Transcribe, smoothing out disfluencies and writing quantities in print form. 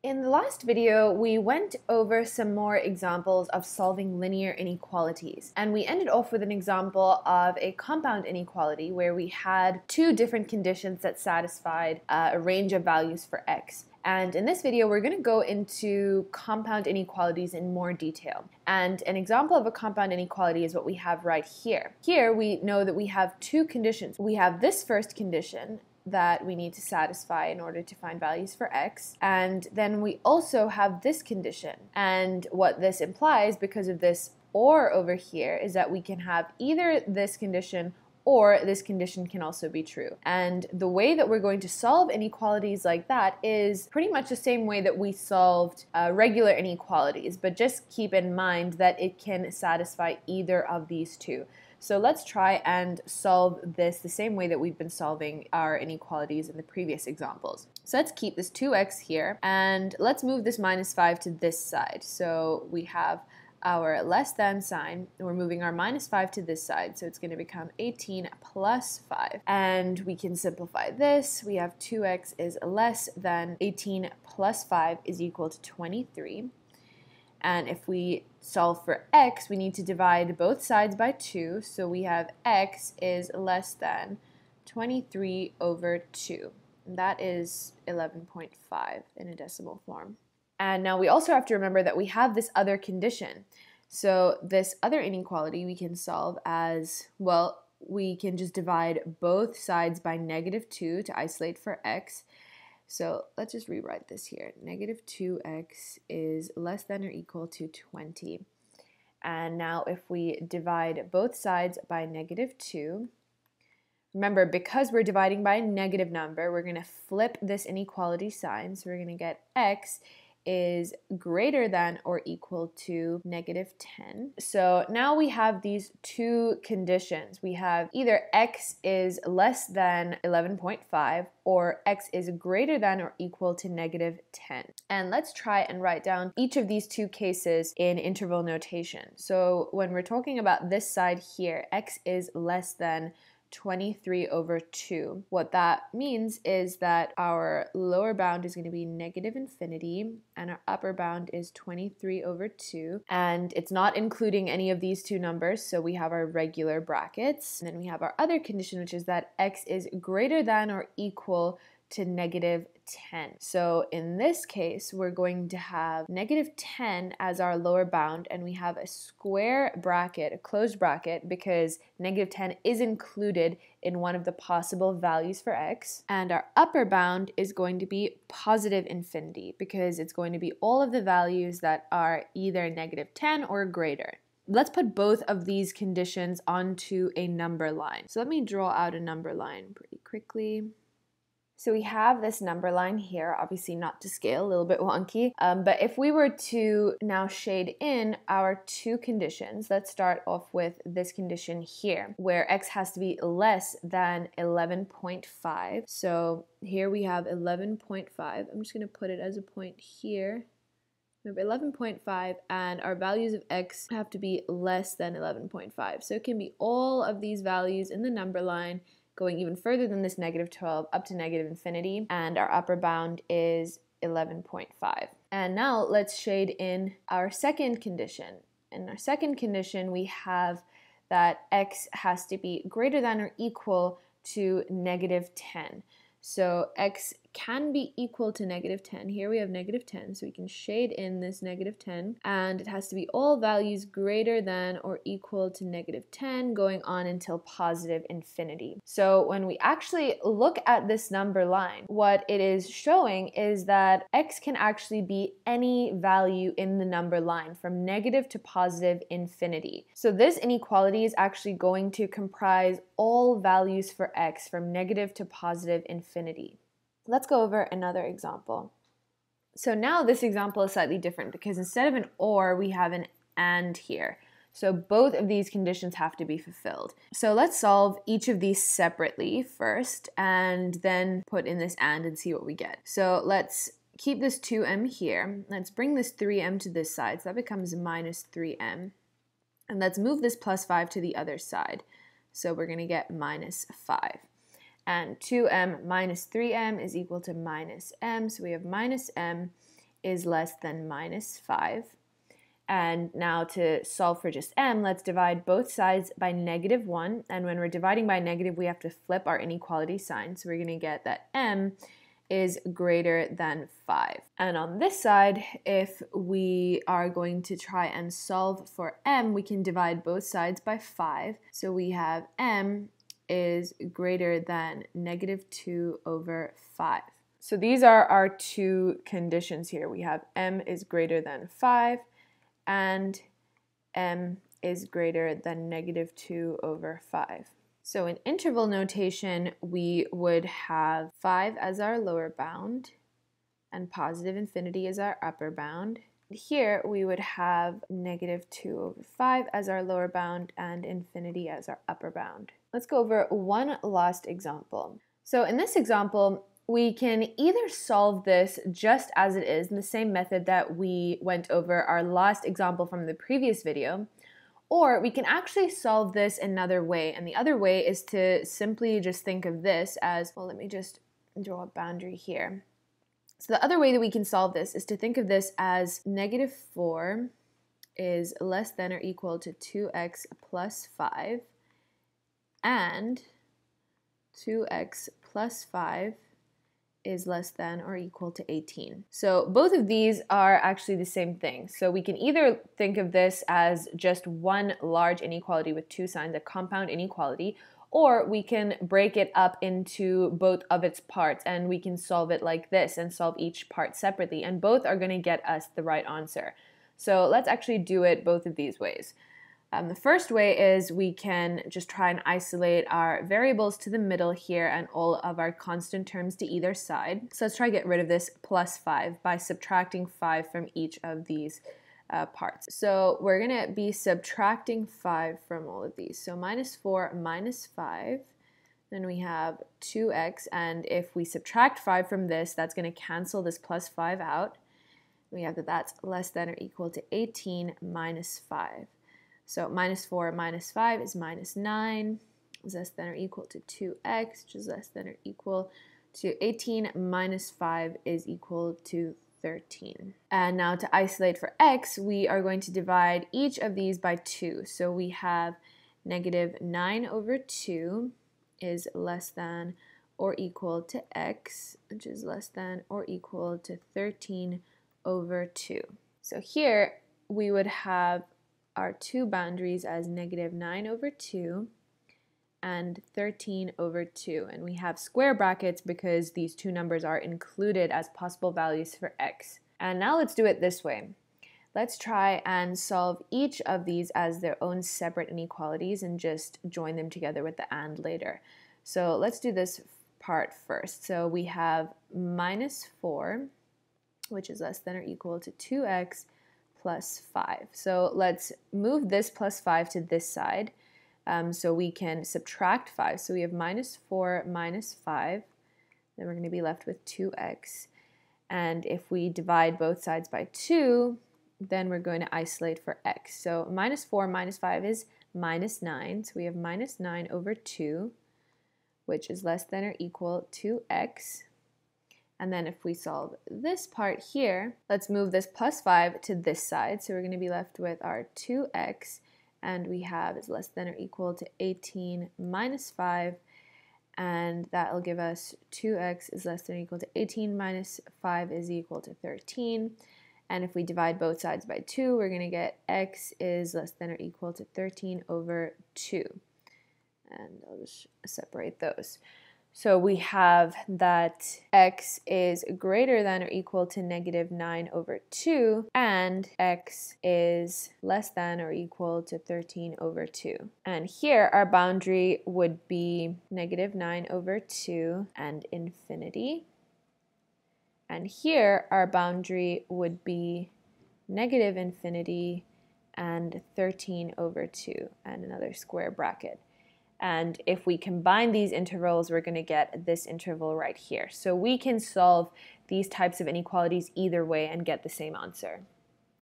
In the last video, we went over some more examples of solving linear inequalities, and we ended off with an example of a compound inequality where we had two different conditions that satisfied a range of values for x. And in this video, we're going to go into compound inequalities in more detail. And an example of a compound inequality is what we have right here. Here, we know that we have two conditions. We have this first condition that we need to satisfy in order to find values for x. And then we also have this condition. And what this implies, because of this or over here, is that we can have either this condition or this condition can also be true. And the way that we're going to solve inequalities like that is pretty much the same way that we solved regular inequalities, but just keep in mind that it can satisfy either of these two. So let's try and solve this the same way that we've been solving our inequalities in the previous examples. So let's keep this 2x here, and let's move this minus 5 to this side. So we have our less than sign, and we're moving our minus 5 to this side, so it's going to become 18 plus 5. And we can simplify this. We have 2x is less than 18 plus 5 is equal to 23. And if we solve for x, we need to divide both sides by 2. So we have x is less than 23 over 2. And that is 11.5 in a decimal form. And now we also have to remember that we have this other condition. So this other inequality we can solve as, well, we can just divide both sides by -2 to isolate for x. So let's just rewrite this here. -2x is less than or equal to 20. And now if we divide both sides by -2, remember, because we're dividing by a negative number, we're going to flip this inequality sign. So we're going to get x is greater than or equal to -10. So now we have these two conditions. We have either x is less than 11.5 or x is greater than or equal to -10. And let's try and write down each of these two cases in interval notation. So when we're talking about this side here, x is less than 23 over 2. What that means is that our lower bound is going to be -infinity and our upper bound is 23 over 2. And it's not including any of these two numbers, so we have our regular brackets. And then we have our other condition, which is that x is greater than or equal to -10. So in this case, we're going to have -10 as our lower bound, and we have a square bracket, a closed bracket, because -10 is included in one of the possible values for x. And our upper bound is going to be +infinity, because it's going to be all of the values that are either -10 or greater. Let's put both of these conditions onto a number line. So let me draw out a number line pretty quickly. So we have this number line here, obviously not to scale, a little bit wonky, but if we were to now shade in our two conditions, let's start off with this condition here, where x has to be less than 11.5. So here we have 11.5. I'm just going to put it as a point here. We have 11.5, and our values of x have to be less than 11.5. So it can be all of these values in the number line, going even further than this -12 up to -infinity, and our upper bound is 11.5. And now let's shade in our second condition. In our second condition, we have that x has to be greater than or equal to -10. So x can be equal to -10. Here we have -10, so we can shade in this -10, and it has to be all values greater than or equal to -10 going on until +infinity. So when we actually look at this number line, what it is showing is that x can actually be any value in the number line from negative to +infinity. So this inequality is actually going to comprise all values for x from negative to +infinity. Let's go over another example. So now this example is slightly different because instead of an or, we have an and here. So both of these conditions have to be fulfilled. So let's solve each of these separately first and then put in this and see what we get. So let's keep this 2m here. Let's bring this 3m to this side. So that becomes -3m. And let's move this +5 to the other side. So we're going to get -5. And 2m minus 3m is equal to minus m. So we have minus m is less than minus 5. And now to solve for just m, let's divide both sides by negative 1. And when we're dividing by negative, we have to flip our inequality sign. So we're going to get that m is greater than 5. And on this side, if we are going to try and solve for m, we can divide both sides by 5. So we have m is greater than negative 2 over 5. So these are our two conditions here. We have m is greater than 5 and m is greater than negative 2 over 5. So in interval notation, we would have 5 as our lower bound and positive infinity as our upper bound. Here we would have negative 2 over 5 as our lower bound and infinity as our upper bound. Let's go over one last example. So in this example, we can either solve this just as it is in the same method that we went over our last example from the previous video, or we can actually solve this another way. And the other way is to simply just think of this as, well, let me just draw a boundary here. So the other way that we can solve this is to think of this as negative 4 is less than or equal to 2x plus 5, and 2x plus 5 is less than or equal to 18. So both of these are actually the same thing. So we can either think of this as just one large inequality with two signs, a compound inequality, or we can break it up into both of its parts and we can solve it like this and solve each part separately, and both are going to get us the right answer. So let's actually do it both of these ways. The first way is we can just try and isolate our variables to the middle here and all of our constant terms to either side. So let's try to get rid of this plus 5 by subtracting 5 from each of these parts. So we're going to be subtracting 5 from all of these. So minus 4 minus 5. Then we have 2x, and if we subtract 5 from this, that's going to cancel this plus 5 out. We have that that's less than or equal to 18 minus 5. So minus 4 minus 5 is minus 9, is less than or equal to 2x, which is less than or equal to 18 minus 5 is equal to 13. And now to isolate for x, we are going to divide each of these by 2. So we have negative 9 over 2 is less than or equal to x, which is less than or equal to 13 over 2. So here we would have our two boundaries as negative 9 over 2 and 13 over 2. And we have square brackets because these two numbers are included as possible values for x. And now let's do it this way. Let's try and solve each of these as their own separate inequalities and just join them together with the and later. So let's do this part first. So we have minus 4, which is less than or equal to 2x plus 5. So let's move this plus 5 to this side so we can subtract 5. So we have minus 4 minus 5. Then we're going to be left with 2x. And if we divide both sides by 2, then we're going to isolate for x. So minus 4 minus 5 is minus 9. So we have minus 9 over 2, which is less than or equal to x. And then if we solve this part here, let's move this plus 5 to this side. So we're going to be left with our 2x, and we have is less than or equal to 18 minus 5, and that will give us 2x is less than or equal to 18 minus 5 is equal to 13. And if we divide both sides by 2, we're going to get x is less than or equal to 13 over 2. And I'll just separate those. So we have that x is greater than or equal to negative 9 over 2, and x is less than or equal to 13 over 2. And here our boundary would be negative 9 over 2 and infinity. And here our boundary would be negative infinity and 13 over 2 and another square bracket. And if we combine these intervals, we're going to get this interval right here. So we can solve these types of inequalities either way and get the same answer.